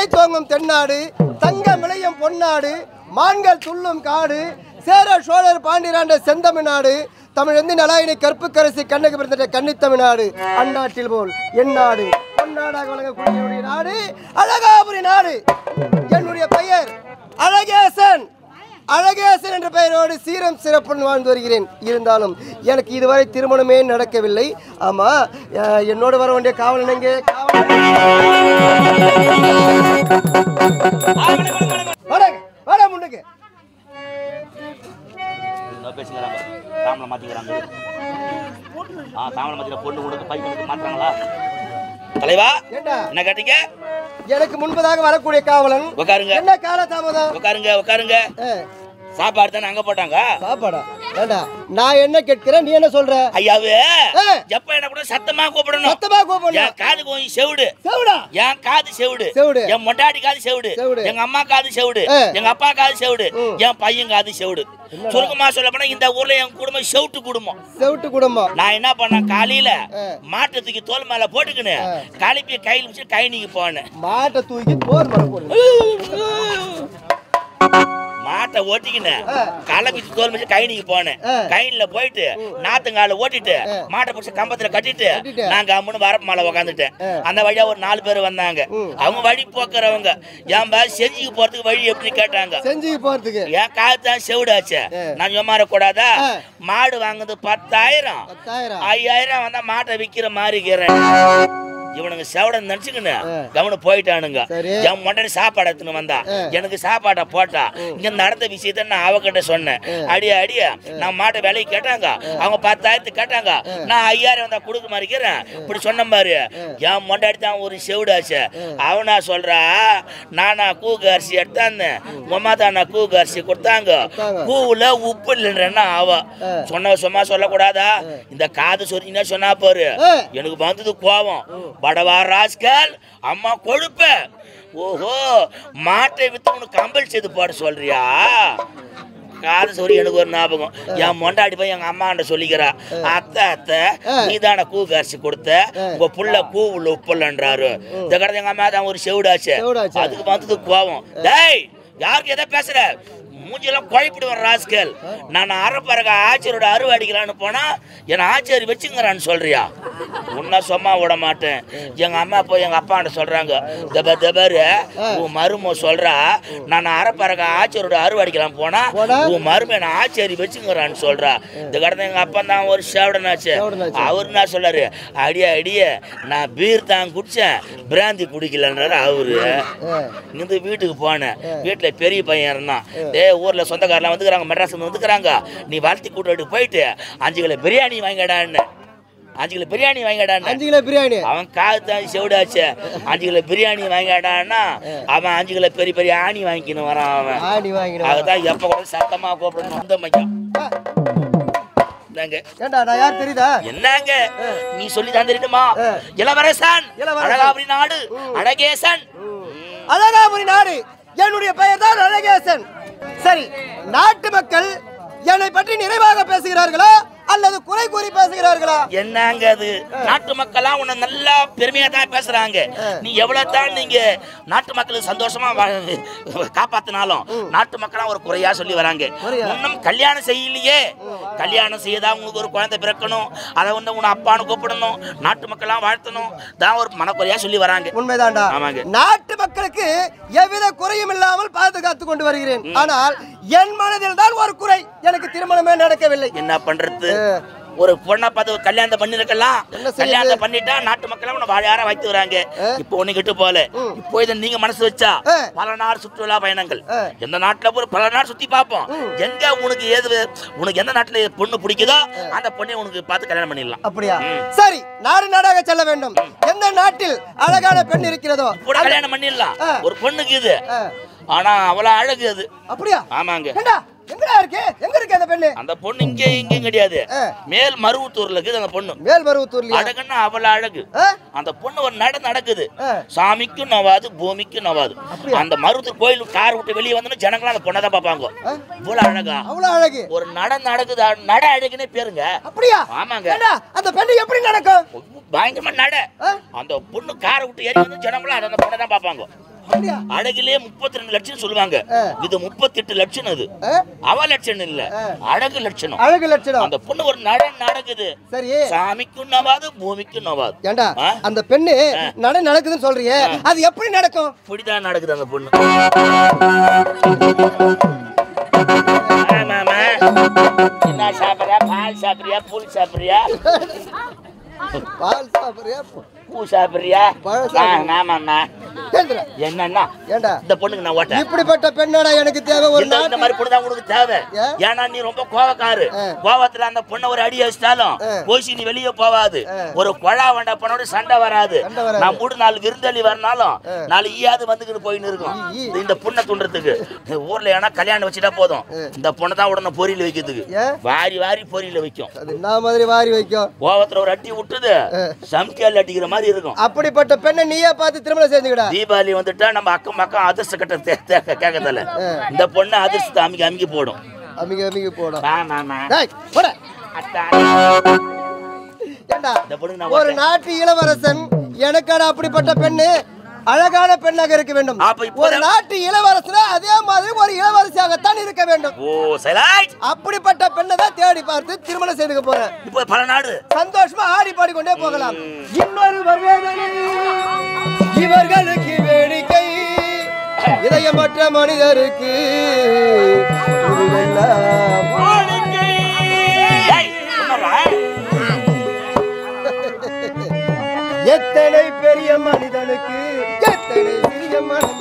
தினை துவங்கும் தென்னாடு, தங்க விளையும் பொன்னாடு, மான்கள் துள்ளும் காடு, சேர சோழர் பாண்டியராண்ட செந்தமிழ்நாடு, தமிழந்தி நலாயினி கற்புக்கரசி கண்ணகி பிறந்த கன்னித்தமிழ்நாடு, அந்நாட்டில் போல் எந்நாடு பொன்னாடாக வழங்கக்கூடிய நாடு அழகாபுரி நாடு. என்னுடைய பெயர் அழகேசன். அழகேசன் என்ற பெயரோடு சீரம் சிறப்புடன் வாழ்ந்து வருகிறேன். இருந்தாலும் எனக்கு இதுவரை திருமணமே நடக்கவில்லை. ஆமா, என்னோடு வர வேண்டிய காவலன் எங்கே? முன்னுக்கு எனக்கு முன்பதாக வரக்கூடிய காவலன் என்ன கால தாமதம்? உட்காருங்க. சாப்பாடு தானே அங்க போட்டாங்க. சாப்பாடா? ஏண்டா நான் என்ன கேட்கிறேன், நீ என்ன சொல்ற? ஐயாவே எப்ப என்ன கூட சத்தமா கூப்பிடணும். சத்தமா கூப்பிடணும். என் காது கொஞ்சம் செவுடு. செவுடா? என் காது செவுடு. என் மொண்டாடி காது செவுடு. எங்க அம்மா காது செவுடு. எங்க அப்பா காது செவுடு. என் பையன் காது செவுடு. சுருக்கமா சொல்ல போனா இந்த ஊர்ல என் குடும்பம் செவுட்டு குடும்பம். செவுட்டு குடும்பம். நான் என்ன பண்ணேன், காலையில மாட்டை தூக்கி தோல் மேல போட்டுக்கின்னு கழிப்பி கையில் வச்சு கைனிக்கு போனேன். மாட்டை தூக்கி தோல் மேல போடு. மாட்டை ஓட்டிக்கினேன் கலப்பி தோல் வச்சு கைனிக்கு போனேன். கைனில போயிட்டு நாத்துங்கால ஓட்டிட்டு மாட்டை பிடிச்ச கம்பத்துல கட்டிட்டு நாங்க அம்முன்னு வரப்பு மேல உக்காந்துட்டேன். அந்த வழியா ஒரு 4 பேர் வந்தாங்க. அவங்க வழி போக்குறவங்க என் செஞ்சுக்கு போறதுக்கு வழி எப்படி கேட்டாங்க. செஞ்சுக்கு போறதுக்கு என் காலத்தான் செவிடாச்சு. நான் சும்மாற கூடாதா? மாடு வாங்குது 10,000 5,000 வந்தா மாட்டை விக்கிற மாதிரி இருக்கிறேன். இவனுங்க செவட நினைச்சுக்கின்னு கவனு போயிட்டானுங்க. என் மொட்டை சாப்பாடு எடுத்துன்னு வந்தா எனக்கு சாப்பாட்டை போட்டா இங்க நடந்த விஷயத்த நான் அவகிட்ட சொன்னேன். அடிய நான் மாட்டை விலைக்கு கேட்டாங்க. அவங்க 10,000 கேட்டாங்க. நான் 5,000 வந்தா கொடுக்க மாறிக்கிறேன். இப்படி சொன்ன மாதிரி என் மொண்டாடி தான் ஒரு செவிடாச்சு. அவனா சொல்றா, நானா கூக்கு அரிசி எடுத்தாந்தேன், உமா தானா கூக்கு அரிசி கொடுத்தாங்க, கூவுல உப்பு இல்லைன்றா அவ சொன்ன. சும்மா சொல்லக்கூடாதா? இந்த காது சொரிஞ்சுன்னா சொன்னா பாரு, எனக்கு வந்தது கோவம். படவா ராஸ்கல், அம்மா கொழுப்ப. ஓஹோ, மாட்டை வித்து உனக்கு கம்பல் செய்து போட சொல்றியா? காது சொல்லி எனக்கு ஒரு ஞாபகம். என் மொண்டாடி போய் எங்க அம்மாண்ட சொல்லிக்கிறா, அத்தை நீ தானே கூக்கு அரிசி கொடுத்த, உங்க புள்ள கூவுள்ள உப்புலன்றாரு. இந்த கடை எங்க அம்மா தான் ஒரு செவிடாச்சு. அதுக்கு வந்தது கோவம். டேய், யாருக்கு எதை பேசுற? மூஞ்செல்லாம் குழப்பிடுவேன் ராஸ்கல். நான் அரைப்பறக்க ஆச்சரியோட அறுவை அடிக்கலான்னு போனா என்னை ஆச்சரி வச்சுங்கிறான்னு சொல்றியா? உன்ன சும்மா விட மாட்டேன். எங்க அம்மா போய் எங்க அப்பாண்ட சொல்றாங்க, தபாரு உன் மரும சொல்றா நான் அரைப்பறக்க ஆச்சரியோட அறுவை அடிக்கலாம் போனா உன் மரும என்ன ஆச்சரி வச்சுங்கிறான்னு சொல்றா. இந்த கடந்த எங்க அப்பா தான் ஒரு சேவடனாச்சு. அவரு என்ன சொல்றாரு, அடிய நான் பீர் தான் குடிச்சேன், பிராந்தி குடிக்கலன்றாரு அவரு. இங்க வீட்டுக்கு போனேன். வீட்டுல பெரிய பையன் இருந்தான். ஊர்ல சொந்தக்காரெல்லாம் வந்துக்கிறாங்க, மெட்ராஸ் வந்துக்கிறாங்க. நீ வாழ்த்தி கூட்டு போயிட்டு 5 கிலோ பிரியாணி வாங்கிடான்னு. 5 கிலோ பிரியாணி வாங்கிடான்னு. 5 கிலோ பிரியாணி அவன் காதுதான் செவிடாச்சு. 5 கிலோ பிரியாணி வாங்கிடான்னா அவன் 5 கிலோ பெரிய ஆணி வாங்கிக்கணும் வரான். அவன் ஆணி வாங்கிடும். அதுதான் எப்ப கூட சத்தமா கூப்பிடணும். அந்த மையம் என்னங்க நீ சொல்லிதான் தெரியுமா? இளவரசன், அழகாபுரி நாடு அழகேசன். அழகாபுரி நாடு என்னுடைய பெயர் தான் அழகேசன். சரி, நாட்டு மக்கள் என்னை பற்றி நிறைவாக பேசுகிறார்களா அல்லது குறை கூறி பேசுகிறார்களா? என்னங்க அது? நாட்டு மக்கள்லாம் உன்னை நல்லா பெருமையா தான் பேசுறாங்க. நீ எவ்வளவு தான் நீங்க நாட்டு மக்களுக்கு சந்தோஷமா காப்பாத்தினாலும் நாட்டு மக்களா ஒரு குறையா சொல்லி வராங்க. இன்னும் கல்யாணம் செய்யலையே, கல்யாணம் செய்யதான் உங்களுக்கு ஒரு குழந்தை பிறக்கணும், அதை வந்து உன்னை அப்பான்னு கூப்பிடணும், நாட்டு மக்கள்லாம் வாழ்த்தணும் தான் ஒரு மனக்குறையா சொல்லி வராங்க. உண்மைதான்டா. ஆமாங்க, நாட்டு மக்களுக்கு எவ்வித குறையும் இல்லாமல் பாதுகாத்து கொண்டு வருகிறேன். ஆனால் என் மனதில் தான் ஒரு குறை, எனக்கு திருமணமே நடக்கவில்லை. என்ன பண்றது? ஒரு பொண்ணை பார்த்து கல்யாணம் பண்ணிருக்கலாம். கல்யாணம் பண்ணிட்டா நாட்டு மக்கள் உன்னை வாழையார வைத்து வராங்க. இப்போ ஒண்ணு கிட்டு போல. இப்போ இதை நீங்க மனசு வச்சா பல நாடு சுற்றுலா பயணங்கள், எந்த நாட்டுல போய் பல நாடு சுத்தி பார்ப்போம். எங்க உனக்கு உனக்கு எந்த நாட்டுல பொண்ணு பிடிக்குதோ அந்த பொண்ணை உனக்கு பார்த்து கல்யாணம் பண்ணிடலாம். அப்படியா? சரி, நாடு நாடாக செல்ல வேண்டும். எந்த நாட்டில் அழகான பெண் இருக்கிறதோ கூட கல்யாணம் பண்ணிடலாம். ஒரு பொண்ணுக்கு இது, ஆனா அவ்வளவு அழகு அது. அப்படியா? ஆமாங்க. எங்கடா இருக்கு? எங்க இருக்கு அந்த பொண்ணு? அந்த பொண்ணு இங்கே இங்கேயும் கிடையாது, மேல் மருவத்தூர்ல இருக்குது. அந்த பொண்ணு மேல் மருவத்தூர்ல அழகுன்னா அவ்வளவு அழகு. அந்த பொண்ணு ஒரு நடக்குது, சாமிக்கும் நவாது பூமிக்கும் நவாது. அந்த மருவத்தூர் கோயில் கார் விட்டு வெளியே வந்து ஜனங்களும் அந்த பொண்ணை தான் பார்ப்பாங்க. இவ்வளவு அழகா, அவ்வளவு அழகு. ஒரு நடக்குது, நட அழகுனே பேருங்க. அப்படியா? ஆமாங்க. அந்த பெண்ணு எப்படி நடக்கும்? பயங்கரமா நட. அந்த பொண்ணு காரை விட்டு ஏறி வந்து ஜனங்களும் அந்த பொண்ணை தான் பார்ப்பாங்க. அழகிலே 32 லட்சம் சொல்லுவாங்க. இது 38 லட்சம். அது அவ லட்சணம் இல்ல, அழகு லட்சணம். அழகு லட்சணம். அந்த பொண்ணு ஒரு நடக்குது. சரி, சாமிக்கும் நவாது பூமிக்கும் நவாது. ஏண்டா அந்த பெண்ணு நடக்குதுன்னு சொல்றியே, அது எப்படி நடக்கும்? இப்படிதான் நடக்குது அந்த பொண்ணு. மாமா என்ன சாப்பிடுறியா? பால் சாப்பிடுறியா? பூல் சாப்பிடுறியா? பால் சாப்பிடுறியா? பூ சாப்பிடுறியா? ஆமாம்மா. என்னன்னா இந்த பொண்ணுக்கு நான் ஓட்ட இப்படிப்பட்ட பெண்ணாடா எனக்கு தேவை. ஒரு இந்த மாதிரி பொண்ணு தான் உனக்கு தேவை. ஏன்னா நீ ரொம்ப கோவக்காரு. கோவத்துல அந்த பொண்ணை ஒரு அடி அடிச்சாலும் போய் நீ வெளியே போவாது. ஒரு கொழா வண்ட பொண்ணோட சண்டை வராது. நான் 3 நாள் விருந்தளி வரனாலும் 4 ஈயாது வந்துக்கிட்டு போயின்னு இருக்கும். இந்த பொண்ணை துண்டுறதுக்கு ஊர்ல ஏன்னா கல்யாணம் வச்சுட்டா போதும். இந்த பொண்ணை தான் உடனே பொரியல வைக்கிறதுக்கு வாரி வாரி பொரியல வைக்கும். என்ன மாதிரி வாரி வைக்கும்? கோவத்துல ஒரு அட்டி விட்டுது சம்கியால் அடிக்கிற மாதிரி இருக்கும். அப்படிப்பட்ட பெண்ணை நீயே பார்த்து திருமணம் செஞ்சுக்கிட. தீபாவளி வந்துட்டா நம்ம அக்கம் பக்கம் அதிர்ஷ்ட கட்ட கேட்கறதில்ல. இந்த பொண்ணு அதிர்ஷ்டத்தை அமுக்கி அமுக்கி போடும். அமுக்கி போடும். ஒரு நாட்டு இளவரசன் எனக்கான அப்படிப்பட்ட பெண்ணு அழகான பெண்ணாக இருக்க வேண்டும். ஒரு நாட்டு இளவரசனா அதே மாதிரி ஒரு இளவரசியாகத்தான் இருக்க வேண்டும். அப்படிப்பட்ட பெண்ணை தான் தேடி பார்த்து திருமணம் செய்துக்க போறேன். இப்போ பல நாடு சந்தோஷமா ஆடி பாடிக்கொண்டே போகலாம். இன்னொரு இவர்களுக்கு வேடிக்கை இதயமற்ற மனிதருக்கு எத்தனை பெரிய மனிதனுக்கு எத்தனை சிறிய மனம்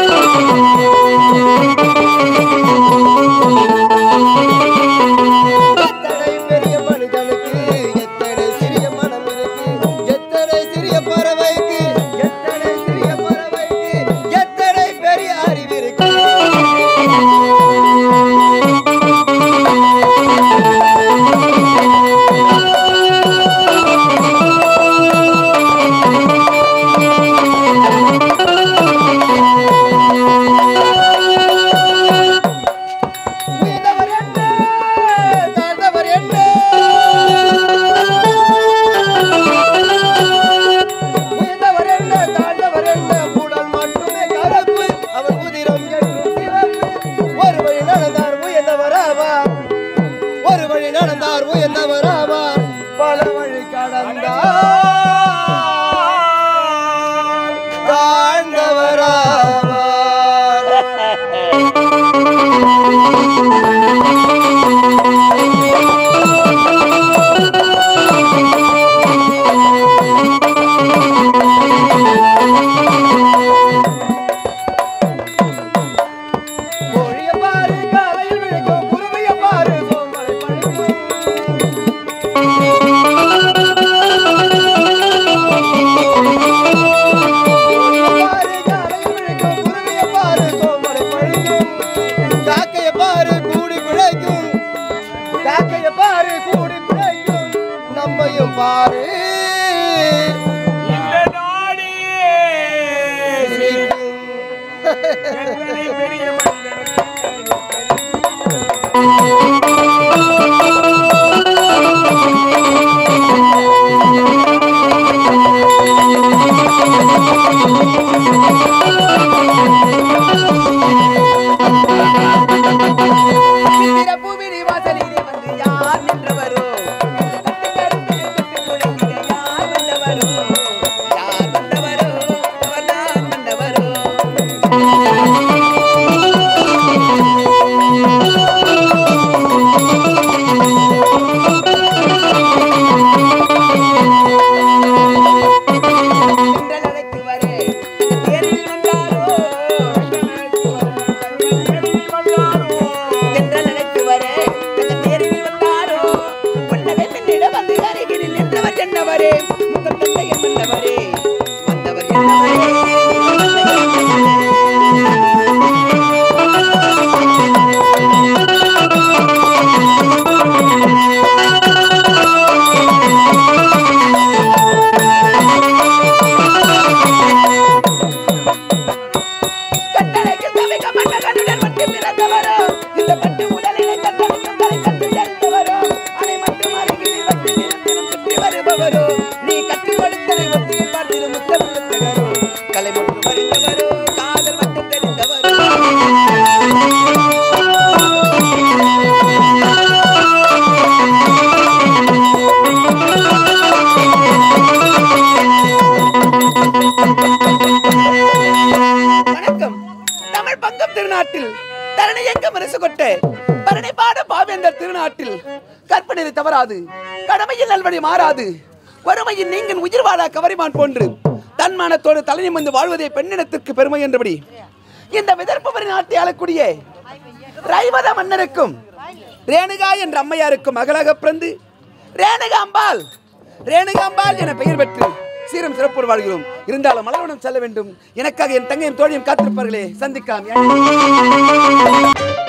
எத்தனை பெரிய மனிதனுக்கு எத்தனை சிறிய மனம் இருக்கு. எத்தனை சிறிய பறவைக்கு எத்தனை சிறிய பறவைக்கு எத்தனை பெரிய அறிவு இருக்கு. யார் வந்தவரோ பார்ப்பனரை தவறாது, கடமையில் நல்வழி மாறாது, வறுமையின் நீங்கள் உயிர் வாழா கவரிமான் போன்று தன்மானத்தோடு தலை நிமிர்ந்து வாழ்வதே பெண்ணினத்திற்கு பெருமை என்றபடி இந்த விதர்ப்பவரி நாட்டை ஆளக்கூடிய ரைவத மன்னருக்கும் ரேணுகா என்ற அம்மையாருக்கும் மகளாக பிறந்து ரேணுகாம்பாள் என பெயர் பெற்று சீரம் சிறப்போடு வாழ்கிறோம். இருந்தாலும் மலர்வனம் செல்ல வேண்டும். எனக்காக என் தங்கையும் தோழியும் காத்திருப்பார்களே, சந்திக்கலாம்.